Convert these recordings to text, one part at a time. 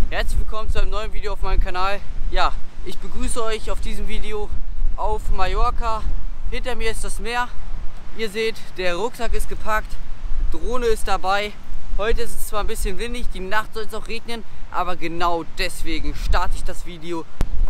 Herzlich willkommen zu einem neuen Video auf meinem Kanal. Ja, ich begrüße euch auf diesem Video auf Mallorca. Hinter mir ist das Meer. Ihr seht, der Rucksack ist gepackt, Drohne ist dabei. Heute ist es zwar ein bisschen windig, die Nacht soll es auch regnen, aber genau deswegen starte ich das Video.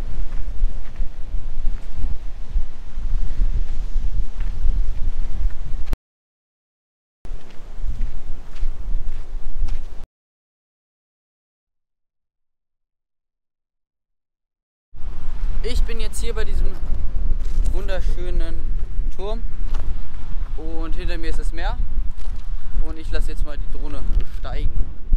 Ich bin jetzt hier bei diesem wunderschönen Turm und hinter mir ist das Meer und ich lasse jetzt mal die Drohne steigen.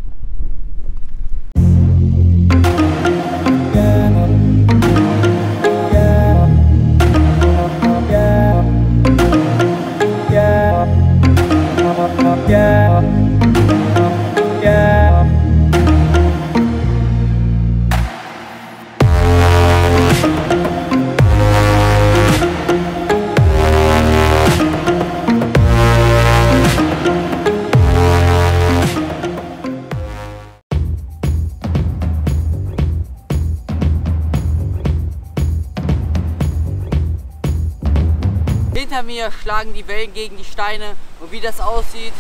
Hinter mir schlagen die Wellen gegen die Steine und wie das aussieht,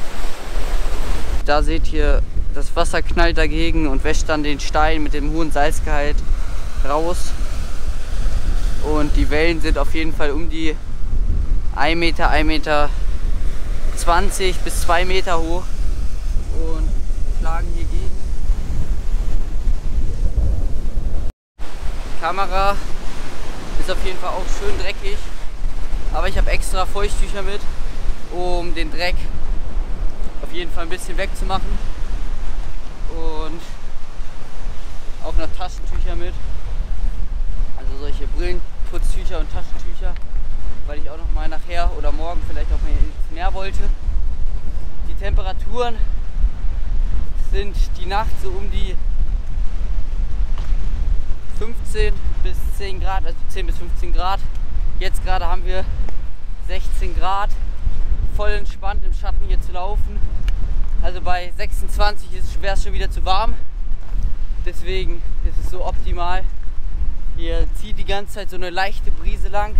da seht ihr, das Wasser knallt dagegen und wäscht dann den Stein mit dem hohen Salzgehalt raus und die Wellen sind auf jeden Fall um die 1 Meter, 1,20 Meter bis 2 Meter hoch und schlagen hier gegen. Die Kamera ist auf jeden Fall auch schön dreckig. Aber ich habe extra Feuchttücher mit, um den Dreck auf jeden Fall ein bisschen wegzumachen. Und auch noch Taschentücher mit. Also solche Brillenputztücher und Taschentücher, weil ich auch noch mal nachher oder morgen vielleicht auch mal ins Meer wollte. Die Temperaturen sind die Nacht so um die 15 bis 10 Grad, also 10 bis 15 Grad. Jetzt gerade haben wir 16 Grad, voll entspannt im Schatten hier zu laufen. Also bei 26 wäre es schon wieder zu warm. Deswegen ist es so optimal. Hier zieht die ganze Zeit so eine leichte Brise lang.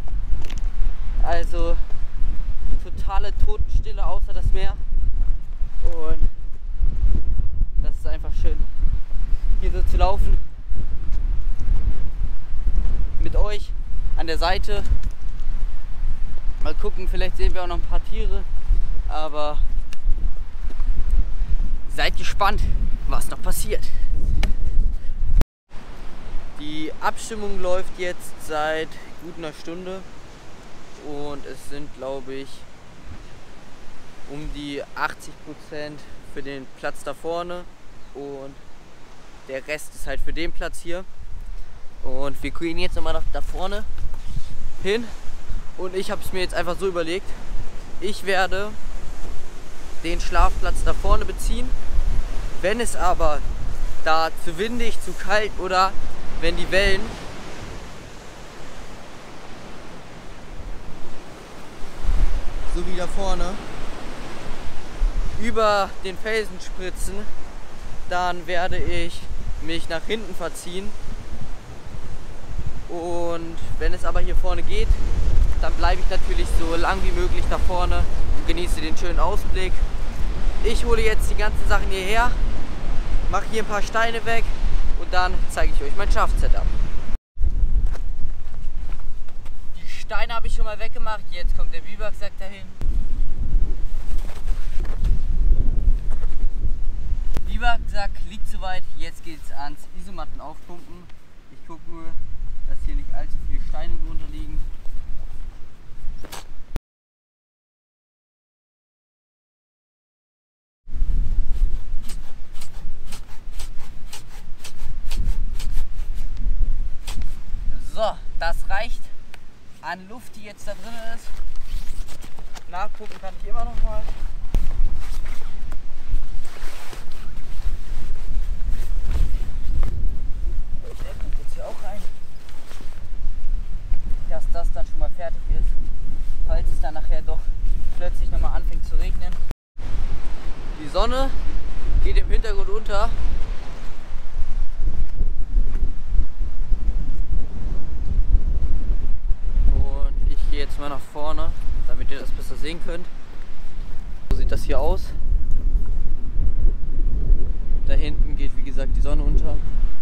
Also totale Totenstille außer das Meer. Und das ist einfach schön, hier so zu laufen. Mit euch an der Seite. Mal gucken, vielleicht sehen wir auch noch ein paar Tiere, aber seid gespannt, was noch passiert. Die Abstimmung läuft jetzt seit gut einer Stunde und es sind, glaube ich, um die 80% für den Platz da vorne und der Rest ist halt für den Platz hier. Und wir gehen jetzt nochmal nach da vorne hin und ich habe es mir jetzt einfach so überlegt, ich werde den Schlafplatz da vorne beziehen. Wenn es aber da zu windig, zu kalt oder wenn die Wellen so wie da vorne über den Felsen spritzen, dann werde ich mich nach hinten verziehen. Und wenn es aber hier vorne geht, dann bleibe ich natürlich so lang wie möglich da vorne und genieße den schönen Ausblick. Ich hole jetzt die ganzen Sachen hierher, mache hier ein paar Steine weg und dann zeige ich euch mein Schafsetup. Die Steine habe ich schon mal weggemacht, jetzt kommt der Biwaksack dahin. Biwaksack liegt soweit, jetzt geht es ans Isomatten aufpumpen. Ich gucke nur, dass hier nicht allzu viele Steine drunter liegen. So, das reicht an Luft, die jetzt da drin ist. Nachgucken kann ich immer noch mal. Der kommt jetzt hier auch rein. Dass das dann schon mal fertig ist, falls es dann nachher doch plötzlich nochmal anfängt zu regnen. Die Sonne geht im Hintergrund unter sehen könnt. So sieht das hier aus. Da hinten geht wie gesagt die Sonne unter.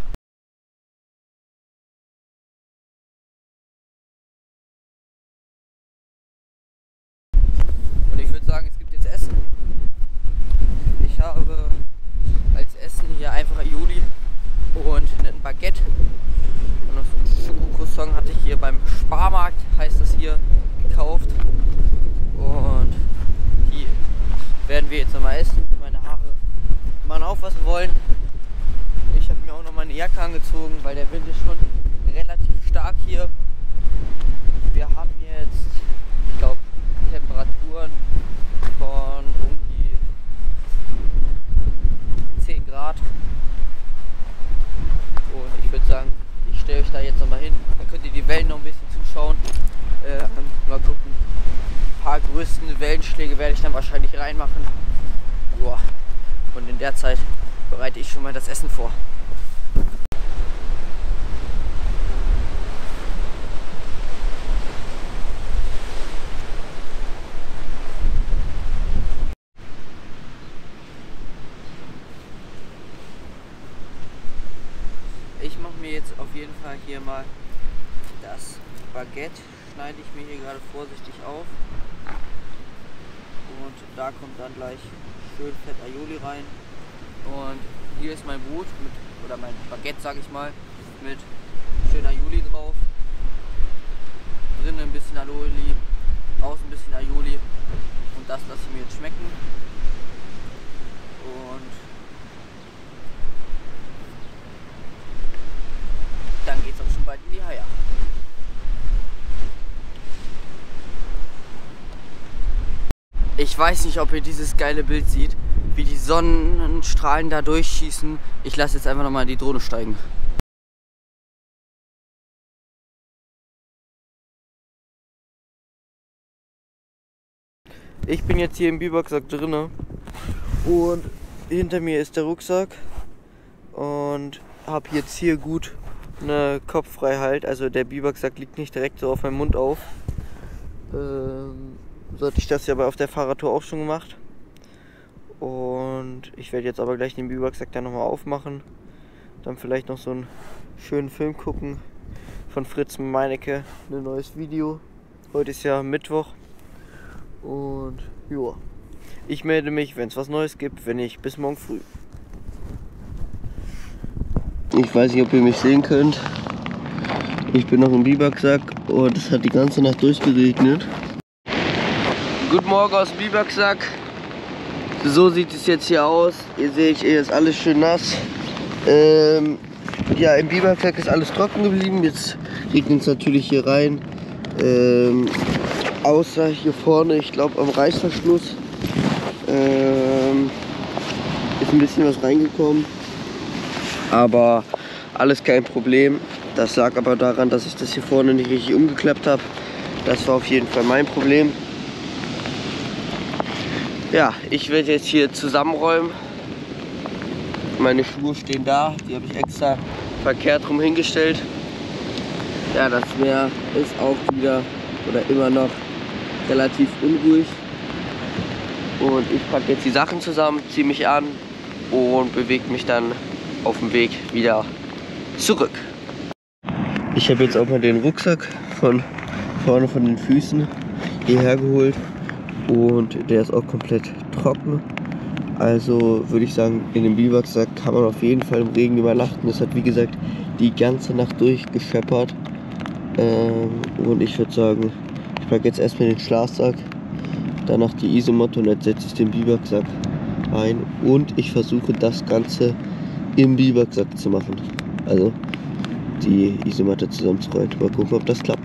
Und ich würde sagen, es gibt jetzt Essen. Ich habe als Essen hier einfach Aioli und ein Baguette. Und noch so einen Schokocroissant hatte ich hier beim Sparmarkt, heißt das hier, gekauft. Und die werden wir jetzt nochmal essen. Meine Haare mal aufpassen wollen. Ich habe mir auch noch meine Jacke angezogen, weil der Wind ist schon relativ stark hier. Wir haben jetzt, ich glaube, Temperaturen von um die 10 Grad. Und ich würde sagen, ich stelle euch da jetzt nochmal hin. Dann könnt ihr die Wellen noch ein bisschen zuschauen. Mal gucken. Ein paar größten Wellenschläge werde ich dann wahrscheinlich reinmachen. Joa. Und in der Zeit bereite ich schon mal das Essen vor. Ich mache mir jetzt auf jeden Fall hier mal das Baguette, schneide ich mir hier gerade vorsichtig auf. Und da kommt dann gleich schön fett Aioli rein. Und hier ist mein Brot mit, oder mein Baguette sag ich mal, mit schön Aioli drauf. Drinnen ein bisschen Aioli, außen ein bisschen Aioli. Und das lasse ich mir jetzt schmecken. Und dann geht's auch schon bald in die Haie. Ich weiß nicht, ob ihr dieses geile Bild seht, wie die Sonnenstrahlen da durchschießen. Ich lasse jetzt einfach nochmal in die Drohne steigen. Ich bin jetzt hier im Biwaksack drinne und hinter mir ist der Rucksack und habe jetzt hier gut eine Kopffreiheit. Also der Biwaksack liegt nicht direkt so auf meinem Mund auf. So hatte ich das ja auf der Fahrradtour auch schon gemacht. Und ich werde jetzt aber gleich den Biwaksack dann nochmal aufmachen. Dann vielleicht noch so einen schönen Film gucken von Fritz Meinecke, ein neues Video. Heute ist ja Mittwoch. Und ja, ich melde mich, wenn es was Neues gibt, wenn nicht, bis morgen früh. Ich weiß nicht, ob ihr mich sehen könnt. Ich bin noch im Biwaksack und es hat die ganze Nacht durchgeregnet. Guten Morgen aus dem Biwaksack. So sieht es jetzt hier aus. Ihr seht, hier ist alles schön nass. Ja, im Biwaksack ist alles trocken geblieben. Jetzt regnet es natürlich hier rein. Außer hier vorne, ich glaube am Reißverschluss, ist ein bisschen was reingekommen. Aber alles kein Problem. Das lag aber daran, dass ich das hier vorne nicht richtig umgeklappt habe. Das war auf jeden Fall mein Problem. Ja, ich werde jetzt hier zusammenräumen. Meine Schuhe stehen da, die habe ich extra verkehrt rum hingestellt. Ja, das Meer ist auch wieder oder immer noch relativ unruhig. Und ich packe jetzt die Sachen zusammen, ziehe mich an und bewege mich dann auf dem Weg wieder zurück. Ich habe jetzt auch mal den Rucksack von vorne von den Füßen hierher geholt. Und der ist auch komplett trocken. Also würde ich sagen, in dem Biwaksack kann man auf jeden Fall im Regen übernachten. Es hat wie gesagt die ganze Nacht durchgescheppert. Und ich würde sagen, ich packe jetzt erstmal den Schlafsack, danach die Isomatte und jetzt setze ich den Biwaksack ein. Und ich versuche das Ganze im Biwaksack zu machen. Also die Isomatte zusammenzurollen. Mal gucken, ob das klappt.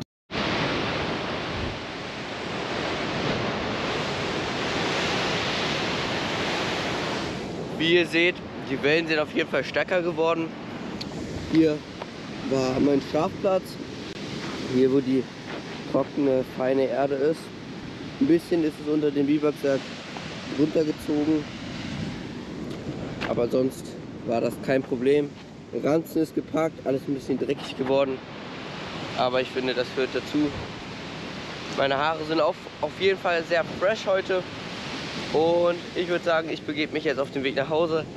Wie ihr seht, die Wellen sind auf jeden Fall stärker geworden. Hier war mein Schlafplatz. Hier, wo die trockene, feine Erde ist. Ein bisschen ist es unter dem Biwaksack runtergezogen. Aber sonst war das kein Problem. Der Ranzen ist gepackt, alles ein bisschen dreckig geworden. Aber ich finde, das gehört dazu. Meine Haare sind auf jeden Fall sehr fresh heute. Und ich würde sagen, ich begebe mich jetzt auf den Weg nach Hause.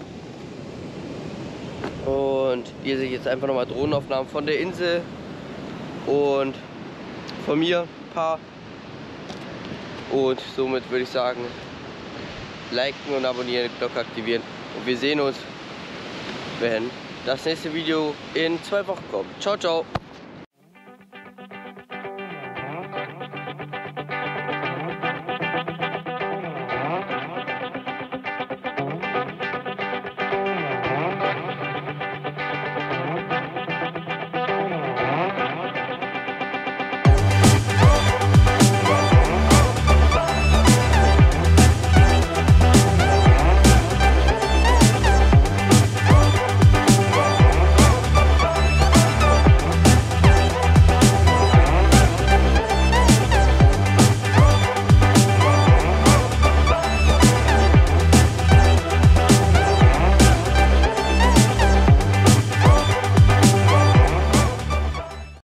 Und ihr seht jetzt einfach nochmal Drohnenaufnahmen von der Insel und von mir ein paar. Und somit würde ich sagen, liken und abonnieren, Glocke aktivieren. Und wir sehen uns, wenn das nächste Video in 2 Wochen kommt. Ciao, ciao!